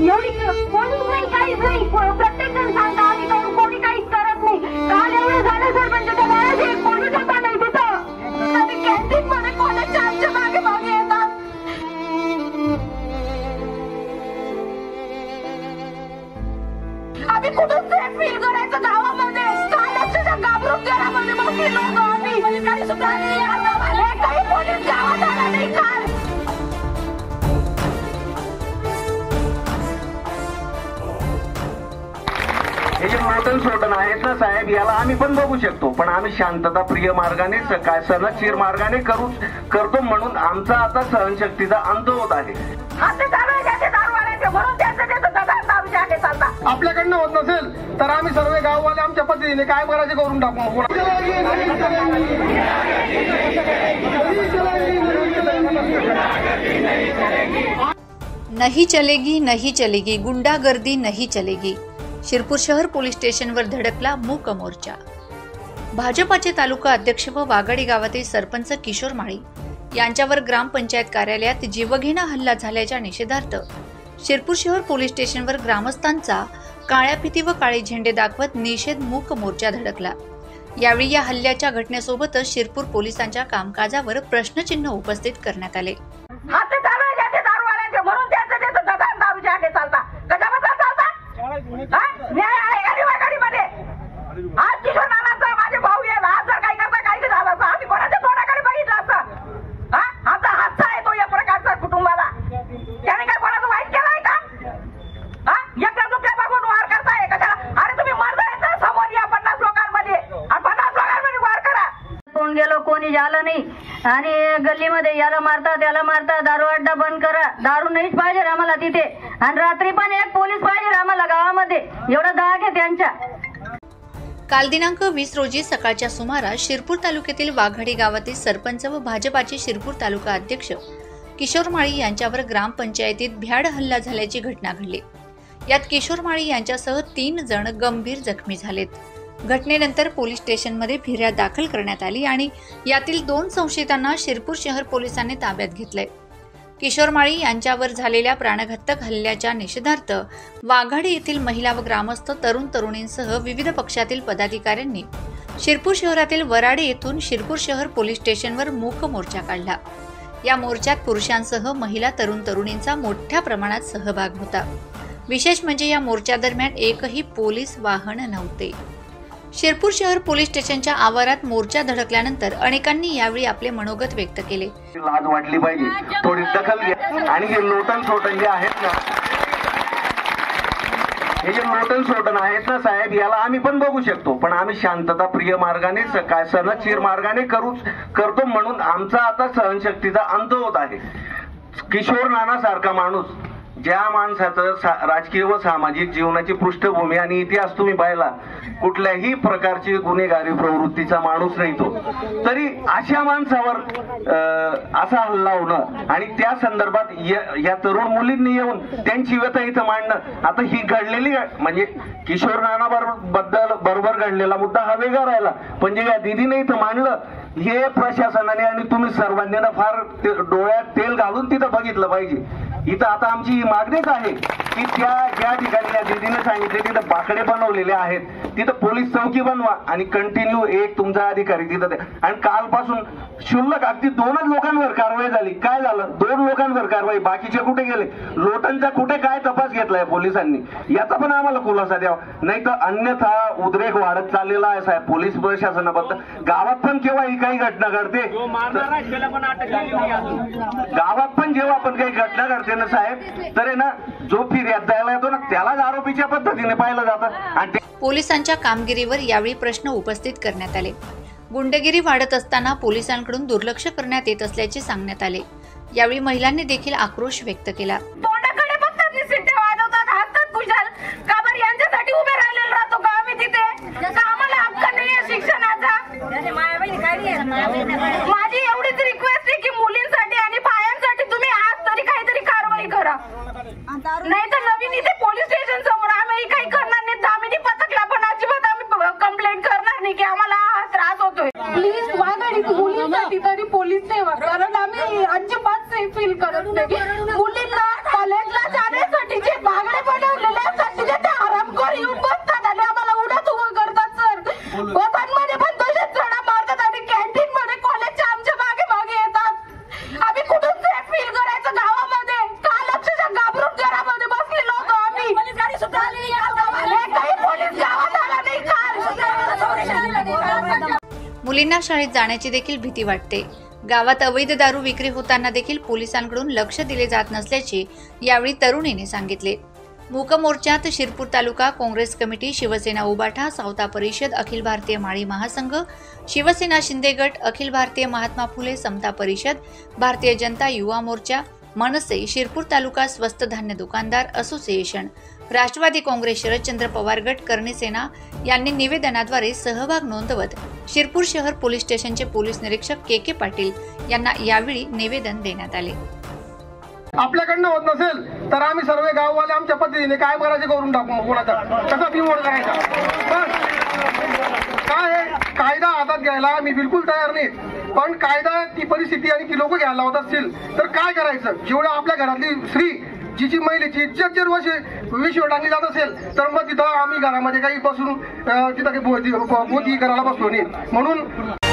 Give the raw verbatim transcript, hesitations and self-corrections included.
एवढी कोणीच नाही, काहीच नाही, प्रत्येक जण सांगता आम्ही काही कोणी काहीच करत नाही. काल एवढं झालं सरपंचाच्या बाळाचे एक पोलीस होता नाही तिथं, आम्ही कॅन्टीन मध्ये कॉलेजच्या आमच्या मागे मागे येतात. आम्ही कुठून सेफ फील करायचं गावामध्ये? काल अक्षरशः घाबरून घरामध्ये बसलेलो होतो आम्ही. काही सुद्धा नाही, काही पोलीस गावात आला नाही काल. हे जे लोटन सोटन आहेत ना साहेब, याला आम्ही पण बघू शकतो, पण आम्ही शांतता प्रिय मार्गाने काय सनदशीर मार्गाने करू करतो म्हणून आमचा आता सहनशक्तीचा अंत होत आहे. आपल्याकडनं होत नसेल तर आम्ही सर्व गाववाले आमच्या पद्धतीने काय करायचे करून टाकू. नहीं चलेगी नहीं चलेगी, गुंडागर्दी नहीं चलेगी. शिरपूर शहर पोलीस स्टेशनवर धडकला मूक मोर्चा. भाजपाचे तालुका अध्यक्ष व वाघाडी गावातील सरपंच किशोर माळी यांच्यावर ग्रामपंचायत कार्यालयात जीवघेणा हल्ला झाल्याच्या निषेधार्थ शिरपूर शहर पोलीस स्टेशनवर ग्रामस्थांचा काळ्या फिती व काळे झेंडे दाखवत निषेध मूक मोर्चा धडकला. यावेळी या हल्ल्याच्या घटनेसोबतच शिरपूर पोलिसांच्या कामकाजावर प्रश्नचिन्ह उपस्थित करण्यात आले. न्याय आहे का वाघाडीमध्ये? आज किशोर नानाचा माझे भाऊ आहे, आज जर काही करता काही झालं असं आम्ही कोणाच्या तोंडाकडे बघितलं असतं? आमचा हातचा आहे तो या प्रकारचा कुटुंबाला. त्याने काय कोणाचं वाईट केलंय का? एकदा दुसऱ्या बघून वार करताय कशाला? अरे तुम्ही मरताय समोर या पन्नास लोकांमध्ये, पन्नास लोकांमध्ये वार करा. कोण गेलो कोणी झालं नाही आणि गल्लीमध्ये याला मारतात त्याला मारतात. दारू अड्डा बंद करा, दारू नाहीच पाहिजे आम्हाला तिथे, आणि रात्री पण एक पोलीस पाहिजे आम्हाला गावामध्ये, एवढा दाग आहे त्यांच्या. काल दिनांक वीस रोजी सकाळच्या सुमारास शिरपूर तालुक्यातील वाघाडी गावातील सरपंच व भाजपाचे शिरपूर तालुका अध्यक्ष किशोर माळी यांच्यावर ग्रामपंचायतीत भ्याड हल्ला झाल्याची घटना घडली. यात किशोर माळी यांच्यासह तीन जण गंभीर जखमी झालेत. घटनेनंतर पोलीस स्टेशनमध्ये फिर्याद दाखल करण्यात आली आणि यातील दोन संशयितांना शिरपूर शहर पोलिसांनी ताब्यात घेतलंय. किशोर माळी यांच्यावर झालेल्या प्राणघातक हल्ल्याच्या निषेधार्थ वाघाडी येथील महिला व ग्रामस्थ तरुण तरुणींसह विविध पक्षातील पदाधिकाऱ्यांनी शिरपूर शहरातील वराडे येथून शिरपूर शहर पोलीस स्टेशनवर मूक मोर्चा काढला. या मोर्चात पुरुषांसह महिला तरुण तरुणींचा मोठ्या प्रमाणात सहभाग होता. विशेष म्हणजे या मोर्चादरम्यान एकही पोलीस वाहन नव्हते. शिरपूर शहर पोलीस स्टेशनच्या आवारात मोर्चा धडकल्यानंतर अनेकांनी यावेळी आपले मनोगत व्यक्त केले. लाज वाटली पाहिजे, थोडी दखल घ्या. आणि हे लोटन सोटन जे आहेत ना, हे जे लोटन सोटन आहेत ना साहेब, याला आम्ही पण बघू शकतो, पण आम्ही शांतता प्रिय मार्गाने काय सनदशीर मार्गाने करू करतो म्हणून आमचा आता सहनशक्तीचा अंत होत आहे. किशोर नाना सारखा माणूस, ज्या माणसाचं राजकीय व सामाजिक जीवनाची पृष्ठभूमी आणि इतिहास तुम्ही पाहिला, कुठल्याही प्रकारची गुन्हेगारी प्रवृत्तीचा माणूस नाही तो, तरी अशा माणसावर असा हल्ला होणं आणि त्या संदर्भात या तरुण मुलींनी येऊन त्यांची व्यथा इथं मांडणं, आता ही घडलेली म्हणजे किशोर नाना बद्दल बरोबर घडलेला मुद्दा हा वेगळा राहिला, पण जे या दिदीने इथं मांडलं हे प्रशासनाने आणि तुम्ही सर्वांनी फार डोळ्यात तेल घालून तिथं बघितलं पाहिजे. इथं आता आमची ही मागणीच आहे की त्या ज्या ठिकाणी या दिदीने सांगितले तिथं बाकडे बनवलेले आहेत, तिथं पोलीस चौकी बनवा आणि कंटिन्यू एक तुमचा अधिकारी तिथं द्या. आणि कालपासून क्षुल्लक अगदी दोनच लोकांवर कारवाई झाली. काय झालं? दोन लोकांवर कारवाई, बाकीचे कुठे गेले? लोटनचा कुठे काय तपास घेतलाय पोलिसांनी? याचा पण आम्हाला खुलासा द्यावा, नाही तर अन्यथा उद्रेक वाढत चाललेला आहे साहेब पोलीस प्रशासनाबद्दल. गावात पण केव्हा ही काही घटना घडते, गावात पण जेव्हा पण काही घटना घडते ना साहेब, तर आहे ना जो फिर्याद द्यायला येतो ना त्यालाच आरोपीच्या पद्धतीने पाहिलं जातं. आणि पोलिसांच्या कामगिरीवर यावेळी प्रश्न उपस्थित करण्यात आले. गुंडगिरी वाढत असताना पोलिसांकडून दुर्लक्ष करण्यात येत असल्याचे सांगण्यात आले. यावेळी महिलांनी देखील आक्रोश व्यक्त केला. तोंडाकडे बघतात, निसिट्टे वाजवतात, हसतात, कुशाल का बरं यांच्यासाठी उभे राहिलेलो राहतो का आम्ही तिथे? का आम्हाला हक्क नाही आहे शिक्षणाचा? माझी एवढीच रिक्वेस्ट आहे की मुलींसाठी आणि बायांसाठी तुम्ही आज तरी काहीतरी कारवाई करा, नाही तर नवीन इथे पोलीस स्टेशन समोर आम्ही काही करणार नाही. दामिनी पथकला पण अजिबात आम्ही कंप्लेंट करणार नाही की आम्हाला त्रास होतोय. प्लीज वाघाडी मुलींसाठी तरी पोलीस ठेवा, कारण आम्ही अजिबात सेफ फील करत नाही. मुलींना कॉलेजला जाण्यासाठी जे बागडे एकही पोलीस गावात आला नाही काल. मुलींना शाळेत जाण्याची देखील भीती वाटते. गावात अवैध दारू विक्री होताना देखील पोलिसांकडून लक्ष दिले जात नसल्याचे यावेळी तरुणीने सांगितले. मूक मोर्चात शिरपूर तालुका काँग्रेस कमिटी, शिवसेना उबाठा, सावता परिषद, अखिल भारतीय माळी महासंघ, शिवसेना शिंदे गट, अखिल भारतीय महात्मा फुले समता परिषद, भारतीय जनता युवा मोर्चा, मनसे, शिरपूर तालुका स्वस्त धान्य दुकानदार असोसिएशन, राष्ट्रवादी काँग्रेस, शरदचंद्र पवार गट, कर्णसेना यांनी निवेदनाद्वारे सहभाग नोंदवत शिरपूर शहर पोलीस स्टेशनचे पोलीस निरीक्षक के के पाटील यांना यावेळी निवेदन देण्यात आले. आपल्याकडनं होत नसेल तर आम्ही सर्व गाववाले आमच्या पद्धतीने काय करायचे करून टाकू. कोणाचा कसा बिमोड करायचा, पण काय आहे, कायदा हातात घ्यायला आम्ही बिलकुल तयार नाही. पण कायदा ती परिस्थिती आणि ती लोक घ्यायला होत असतील तर काय करायचं. जेवढं आपल्या घरातली स्त्री जिची महिलेची इज्जत जर वर्ष विषय टाकली जात असेल तर मग तिथं आम्ही घरामध्ये काही बसून तिथं काही बोधी करायला बसलो नाही. म्हणून